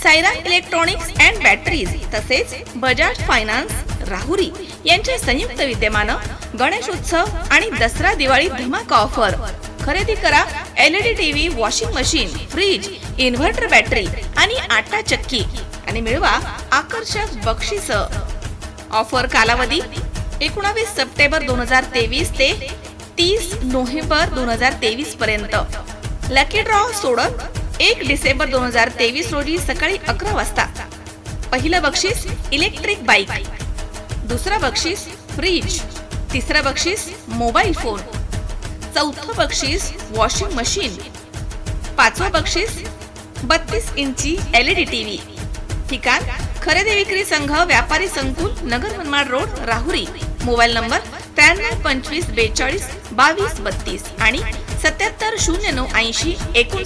Saira electronics and batteries तसेच Bajaj finance Rahuri यांच्या संयुक्त विद्यमानं गणेश उत्सव आणि दसरा दिवाळी धमाका ऑफर। खरेदी करा LED TV, washing machine, fridge, inverter battery आणि आटा चक्की आणि मिळवा आकर्षक बक्षीस। ऑफर कालावधी 19 सप्टेंबर 2023 ते 30 नोव्हेंबर 2023 पर्यंत। लकी ड्रॉ सोडत 1 डिसेंबर 2023 रोजी सकाळी 11 वाजता पहिलं बक्षीस इलेक्ट्रिक बाईक, दुसरा बक्षीस फ्रीज, तिसरा बक्षीस मोबाईल फोन, चौथं बक्षीस वॉशिंग मशीन, पाचवं बक्षीस 32 इंची LED टीव्ही। ठिकाण खरेदी विक्री संघ व्यापारी संकुल, Nagar Manmad road, Rahuri. Mobile number 93 25 42 22 32 आणि 77 09 80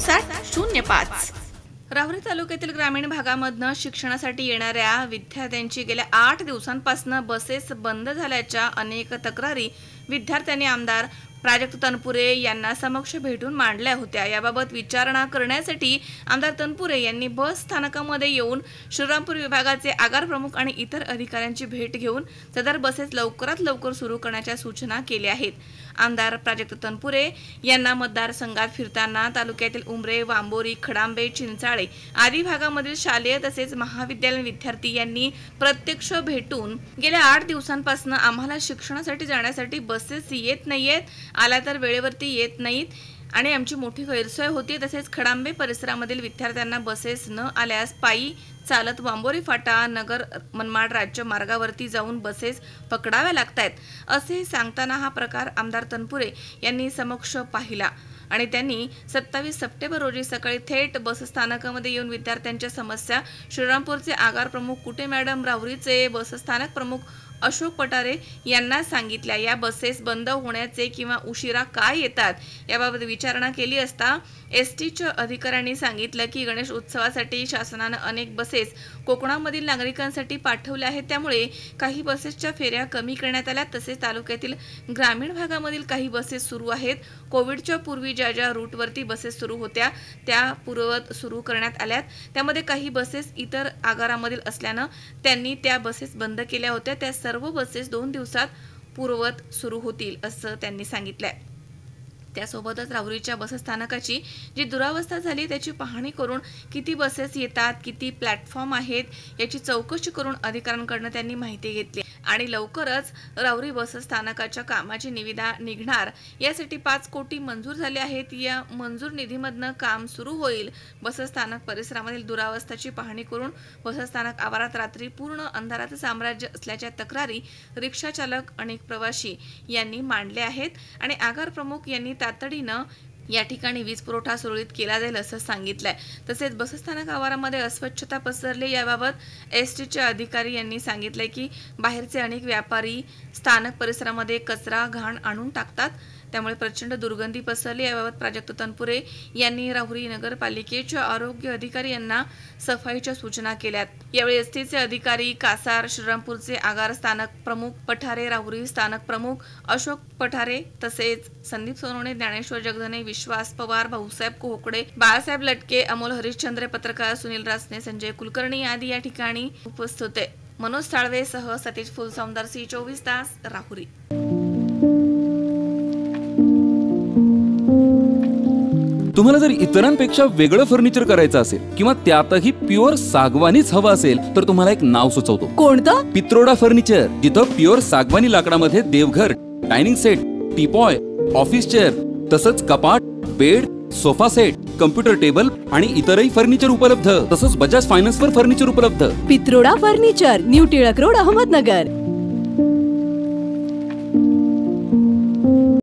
59 05। राहुरी तालुक्यातील ग्रामीण भागामधनं शिक्षणासाठी येणाऱ्या विद्यार्थ्यांची गेल्या 8 दिवसांपासून बसेस बंद झाल्याच्या अनेक तक्रारी विद्यार्थ्यांनी आमदार प्राजक्त तनपुरे यांना समक्ष भेटून मांडल्या होत्या। याबाबत विचारणा करण्यासाठी आमदार तनपुरे यांनी बस स्थानकामध्ये येऊन श्रीरामपूर विभागाचे आगार प्रमुख आणि इतर अधिकाऱ्यांची भेट घेऊन सदर बसेस लवकरात लवकर सुरू करण्याच्या सूचना केल्या आहेत। आमदार प्राजक्त तनपुरे यांना मतदारसंघात फिरताना तालुक्यातील उमरे, वांबोरी, खडांबे, चिंचाळे आदी भागामधील शालेय तसेच महाविद्यालयीन विद्यार्थी यांनी प्रत्यक्ष भेटून गेल्या 8 दिवसांपासून आम्हाला शिक्षणासाठी जाण्यासाठी बसेस येत नाहीयेत, आला तर वेळेवरती येत नाहीत आणि आमची मोठी गैरसोय होती। तसेच खडांबे परिसरामधील विद्यार्थ्यांना बसेस न आल्यास पायी चालत वांबोरी फाटा, नगर मनमाड राज्य मार्गावरती जाऊन बसेस पकडाव्या लागतायत असे सांगताना हा प्रकार आमदार तनपुरे यांनी समक्ष पाहिला आणि त्यांनी 27 सप्टेंबर रोजी सकाळी थेट बसस्थानकामध्ये येऊन विद्यार्थ्यांच्या समस्या श्रीरामपूरचे आगार प्रमुख कुटे मॅडम, राहुरीचे बसस्थानक प्रमुख अशोक पठारे यांना सांगितल्या। या बसेस बंद होण्याचे किंवा उशिरा काय येतात याबाबत विचारणा केली असता STच्या अधिकाऱ्यांनी सांगितलं की गणेश उत्सवासाठी शासनाने अनेक बसेस कोकणामधील नागरिकांसाठी पाठवल्या आहेत, त्यामुळे काही बसेसच्या फेऱ्या कमी करण्यात आल्या। तसेच तालुक्यातील ग्रामीण भागामधील काही बसेस सुरू आहेत। कोविडच्या पूर्वी ज्या रूटवरती बसेस सुरू होत्या त्या पूर्ववत सुरू करण्यात आल्यात, त्यामध्ये काही बसेस इतर आगारामधील असल्यानं त्यांनी त्या बसेस बंद केल्या होत्या। त्या सर्व बसेस 2 दिवसात पूर्ववत सुरू होतील असं त्यांनी सांगितलंय। त्यासोबतच राहुरीच्या बसस्थानकाची जी दुरावस्था झाली त्याची पाहणी करून किती बसेस येतात, किती प्लॅटफॉर्म आहेत याची चौकशी करून अधिकाऱ्यांकडून त्यांनी माहिती घेतली आणि लवकरच राहुरी बसस्थानकाच्या कामाची निविदा निघणार। यासाठी 5 कोटी मंजूर झाले आहेत। या मंजूर निधीमधनं काम सुरू होईल। बसस्थानक परिसरामधील दुरावस्थेची पाहणी करून बसस्थानक आवारात रात्री पूर्ण अंधाराचं साम्राज्य असल्याच्या तक्रारी रिक्षा चालक अनेक प्रवासी यांनी मांडल्या आहेत आणि आगार प्रमुख यांनी तातडीनं या ठिकाणी वीज पुरवठा सुरळीत केला जाईल असं सांगितलंय। तसेच बसस्थानक आवारामध्ये अस्वच्छता पसरली याबाबत STचे अधिकारी यांनी सांगितलंय की बाहेरचे अनेक व्यापारी स्थानक परिसरामध्ये कचरा घाण आणून टाकतात, त्यामुळे प्रचंड दुर्गंधी पसरली। याबाबत प्राजक्त तनपुरे यांनी राहुरी नगरपालिकेच्या आरोग्य अधिकारी यांना सफाईच्या सूचना केल्यात। यावेळी STचे अधिकारी कासार, श्रीरामपूरचे आगार स्थानक प्रमुख पठारे, राहुरी स्थानक प्रमुख अशोक पठारे तसेच संदीप सोनवणे, ज्ञानेश्वर जगधने, विश्वास पवार, भाऊसाहेब कोहकडे, बाळासाहेब लटके, अमोल हरिश्चंद्र, पत्रकार सुनील रासने, संजय कुलकर्णी आदी या ठिकाणी उपस्थित होते। मनोज साळवे सह सतीश फुलसौंदर, C24 तास, राहुरी। तुम्हाला जर इतरांपेक्षा वेगळं फर्निचर करायचं असेल किंवा त्यातही प्युअर सागवानीच हवं असेल तर तुम्हाला एक नाव सुचवतो। कोणतं? पित्रोडा फर्निचर, जिथं प्युअर सागवानी लाकडामध्ये देवघर, dining set, teapoy, office chair तसंच कपाट, bed, sofa set, computer table आणि इतरही फर्निचर उपलब्ध। तसंच बजाज फायनान्सवर फर्निचर उपलब्ध। Pitroda furniture, new Tilak road, Ahmednagar.